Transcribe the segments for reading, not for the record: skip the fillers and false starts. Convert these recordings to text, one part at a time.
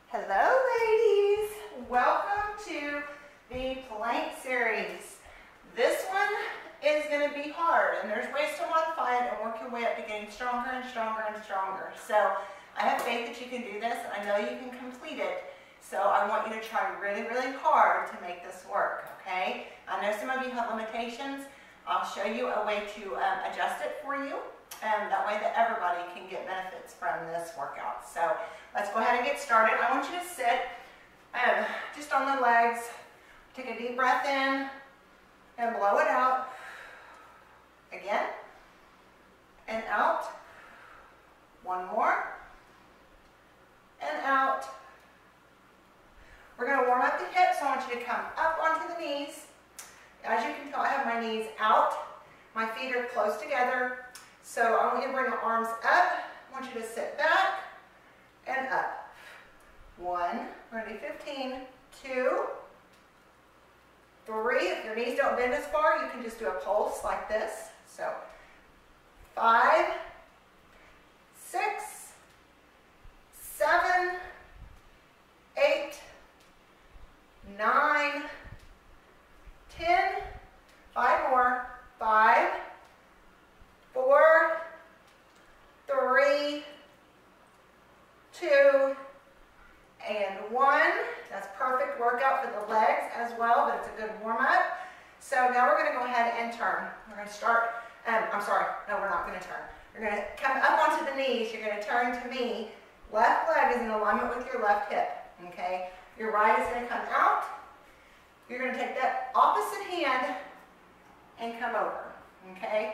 Hello ladies, welcome to the plank series. This one is going to be hard and there's ways to modify it and work your way up to getting stronger and stronger and stronger. So I have faith that you can do this and I know you can complete it. So I want you to try really, really hard to make this work, okay? I know some of you have limitations. I'll show you a way to adjust it for you. That way that everybody can get benefits from this workout. So let's go ahead and get started. I want you to sit just on the legs. Take a deep breath in and blow it out. Again. And out. One more. And out. We're going to warm up the hips. I want you to come up onto the knees. As you can tell, I have my knees out. My feet are close together. So I want you to bring the arms up. I want you to sit back and up. 1, we're going to do 15, 2, 3. If your knees don't bend as far, you can just do a pulse like this. So 5, 6, 7, 8, 9, 10, 5 more, 5, 4, 3, 2, and 1. That's perfect workout for the legs as well, but it's a good warm-up. So now we're going to go ahead and turn. We're going to start, I'm sorry, no, we're not going to turn. You're going to come up onto the knees. You're going to turn to me. Left leg is in alignment with your left hip, okay? Your right is going to come out. You're going to take that opposite hand and come over, okay?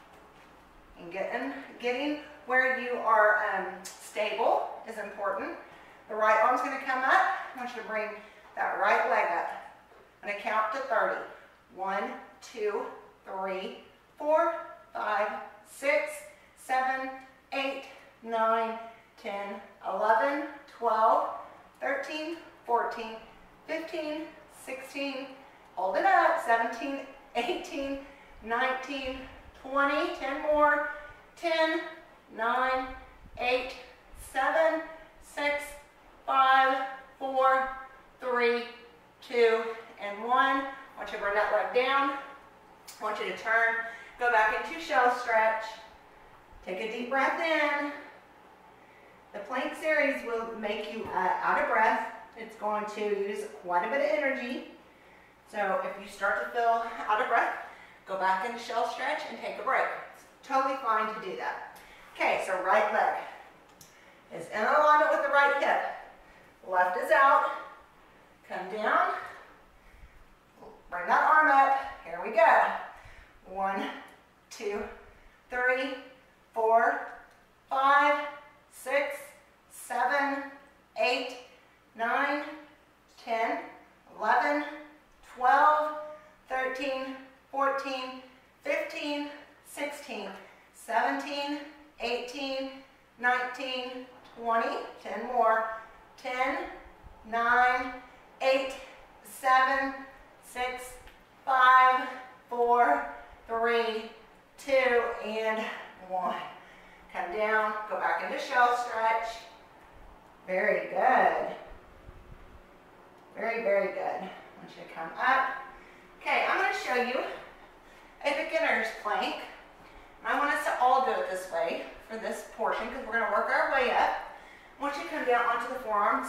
And getting where you are stable is important. The right arm's going to come up. I want you to bring that right leg up. I'm going to count to 30. 1, 2, 3, 4, 5, 6, 7, 8, 9, 10, 11, 12, 13, 14, 15, 16, hold it up, 17, 18, 19, 20, 10 more, 10, 9, 8, 7, 6, 5, 4, 3, 2, and 1. I want you to bring that leg down. I want you to turn, go back into shell stretch. Take a deep breath in. The plank series will make you out of breath. It's going to use quite a bit of energy. So if you start to feel out of breath, go back into shell stretch and take a break. It's totally fine to do that. Okay, so right leg is in alignment with the right hip. Left is out. Come down. Bring that arm up. Here we go. 1, 2, 3, 4, 5, 6, 7, 8, 9, 10, 11, 12, 13, 14, 15, 16, 17, 18, 19, 20, 10 more, 10, 9, 8, 7, 6, 5, 4, 3, 2, and 1. Come down, go back into shell stretch. Very good. Very, very good. I want you to come up. Okay, I'm going to show you a beginner's plank. I want us to all do it this way for this portion because we're going to work our way up. I want you to come down onto the forearms.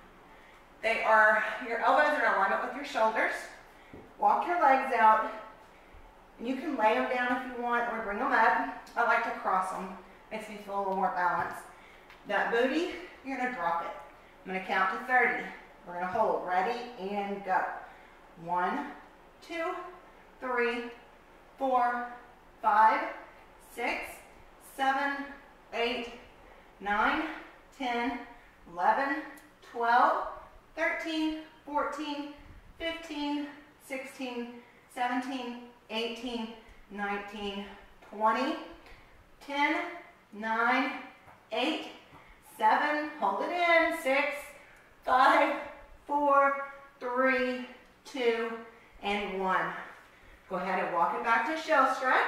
Your elbows are in alignment with your shoulders. Walk your legs out. You can lay them down if you want or bring them up. I like to cross them. Makes me feel a little more balanced. That booty, you're going to drop it. I'm going to count to 30. We're going to hold. Ready and go. 1, 2, 3, 4, 5, 6, 7, 8, 9, 10, 11, 12, 13, 14, 15, 16, 17, 18, 19, 20, 10, 9, 8, 7, hold it in, 6, 5, 4, 3, 2, and 1. Go ahead and walk it back to shell stretch.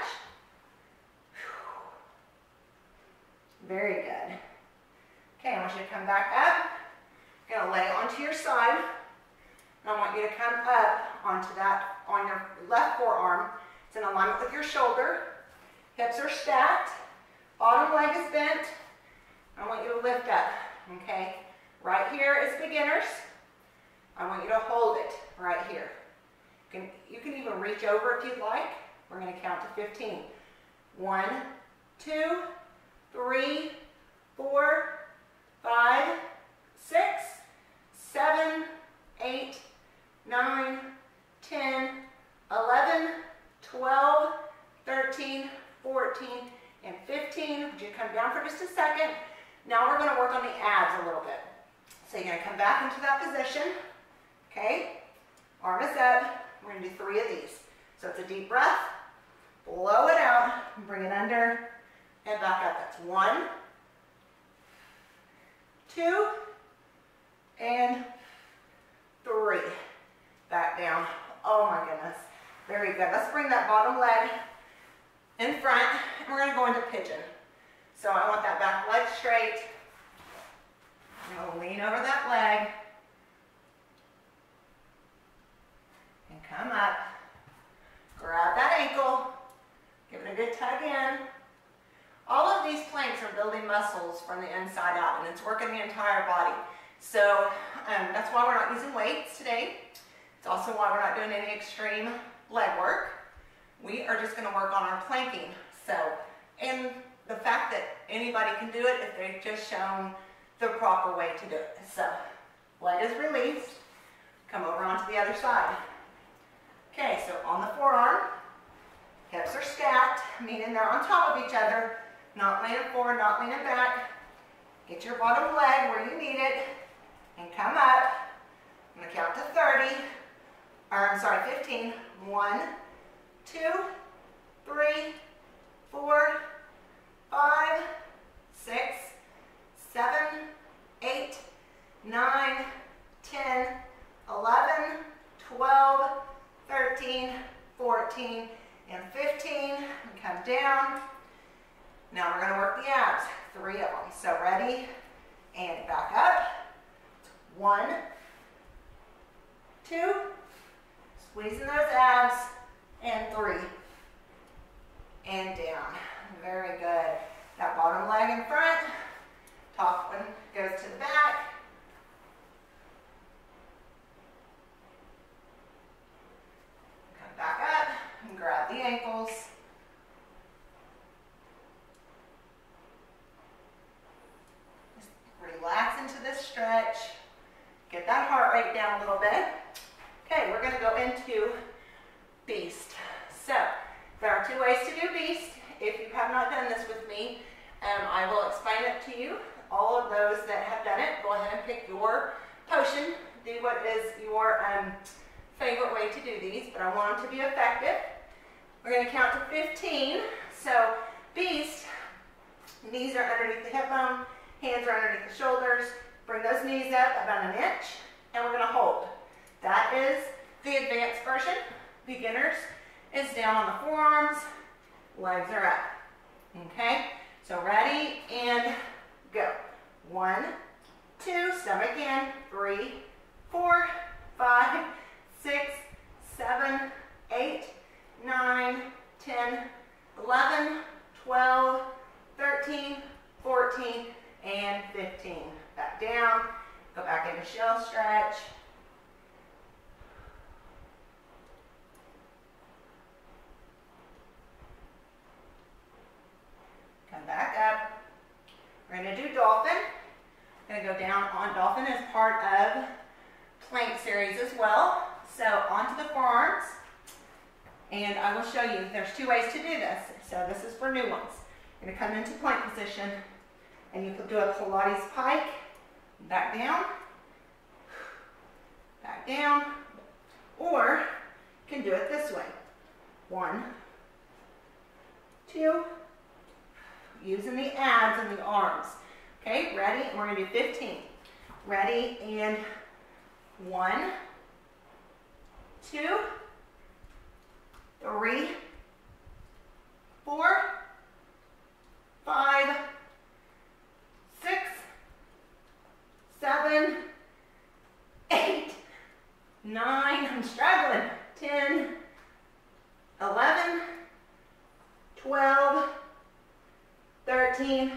Very good. Okay, I want you to come back up. You're gonna lay onto your side. And I want you to come up onto that, on your left forearm. It's in alignment with your shoulder. Hips are stacked. Bottom leg is bent. I want you to lift up, okay? Right here is beginners. I want you to hold it right here. You can even reach over if you'd like. We're gonna count to 15. 1, 2, 3, 4, 5, 6, 7, 8, 9, 10, 11, 12, 13, 14, and 15. Would you come down for just a second? Now we're going to work on the abs a little bit. So you're going to come back into that position. Okay? Arm is up. We're going to do 3 of these. So it's a deep breath. Blow it out. Bring it under and back up. That's 1, 2, and 3. Back down. Oh my goodness. Very good. Let's bring that bottom leg in front, and we're going to go into pigeon. So I want that back leg straight. I'm going to lean over that leg and come up. Grab that ankle. Give it a good tug in. All of these planks are building muscles from the inside out, and it's working the entire body. So that's why we're not using weights today. It's also why we're not doing any extreme leg work. We are just going to work on our planking. So, and the fact that anybody can do it if they've just shown the proper way to do it. So, leg is released. Come over onto the other side. Okay, so on the forearm, hips are stacked, meaning they're on top of each other, not leaning forward, not leaning back. Get your bottom leg where you need it, and come up. I'm going to count to 30, or I'm sorry, 15. 1, 2, 3, 4, 5, 6, 7, 8, 9, 10, 11, 12, 13, 14, and 15. And come down. Now we're going to work the abs. 3 of them. So ready, and back up. 1, 2, squeezing those abs, and 3, and down. Very good. That bottom leg in front, top one goes to the back. Come back up and grab the ankles. Just relax into this stretch. Get that heart rate down a little bit. Okay, we're going to go into Beast. So, there are 2 ways to do Beast. If you have not done this with me, I will explain it to you. All of those that have done it, go ahead and pick your potion. Do what is your favorite way to do these, but I want them to be effective. We're going to count to 15. So, Beast, knees are underneath the hip bone, hands are underneath the shoulders. Bring those knees up about 1 inch, and we're going to hold. That is the advanced version. Beginners is down on the forearms, legs are up. Okay, so ready and go. 1, 2, stomach in, 3, 4, 5, 6, 7, 8, 9, 10, 11, 12, 13, 14, and 15. Back down, go back into shell stretch. Come back up. We're going to do dolphin. I'm going to go down on dolphin as part of plank series as well. So onto the forearms. And I will show you, there's 2 ways to do this. So this is for new ones. You're going to come into plank position, and you can do a Pilates pike. Back down, or you can do it this way. 1, 2, using the abs and the arms. Okay, ready? And we're going to do 15. Ready, and 1, 2, 3, 4, 5, 6, 7, 13,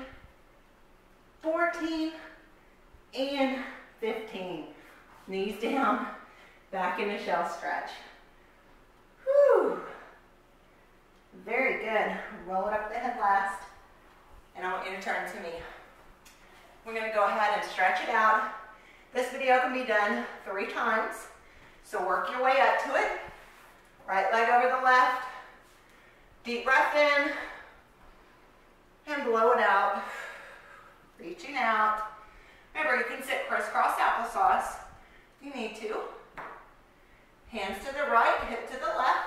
14, and 15. Knees down, back into shell stretch. Whew. Very good. Roll it up the head last, and I want you to turn to me. We're going to go ahead and stretch it out. This video can be done 3 times, so work your way up to it. Right leg over the left. Deep breath in, and blow it out. Reaching out. Remember, you can sit crisscross applesauce if you need to. Hands to the right, hip to the left.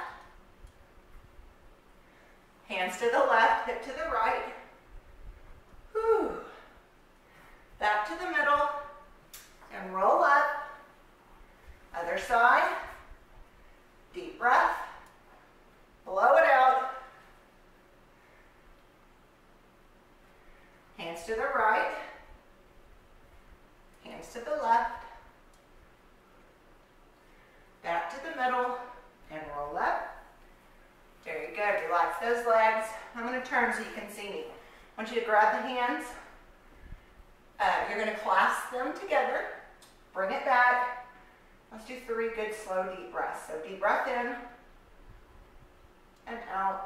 Hands to the left, hip to the right. Whew. Back to the middle and roll up. Other side. Deep breath. Blow it out. Hands to the right. Hands to the left. Back to the middle and roll up. Very good. Relax those legs. I'm going to turn so you can see me. I want you to grab the hands. You're going to clasp them together. Bring it back. Let's do 3 good, slow, deep breaths. So deep breath in and out.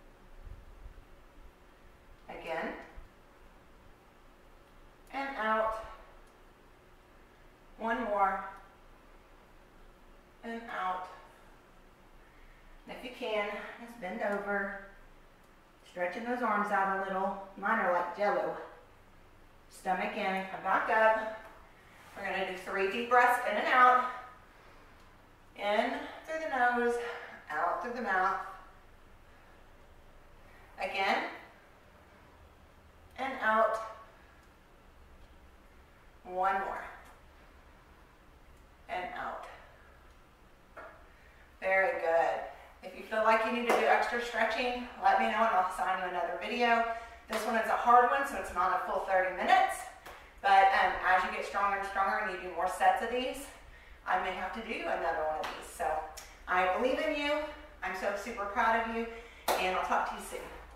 Again. And out. One more. And out. And if you can, just bend over. Stretching those arms out a little. Mine are like jello. Stomach in, come back up. We're going to do 3 deep breaths in and out. In through the nose, out through the mouth. Again. And out. One more. And out. Very good. If you feel like you need to do extra stretching, let me know and I'll assign you another video. This one is a hard one, so it's not a full 30 minutes. But as you get stronger and stronger and you do more sets of these, I may have to do another one of these. So I believe in you. I'm so super proud of you, and I'll talk to you soon.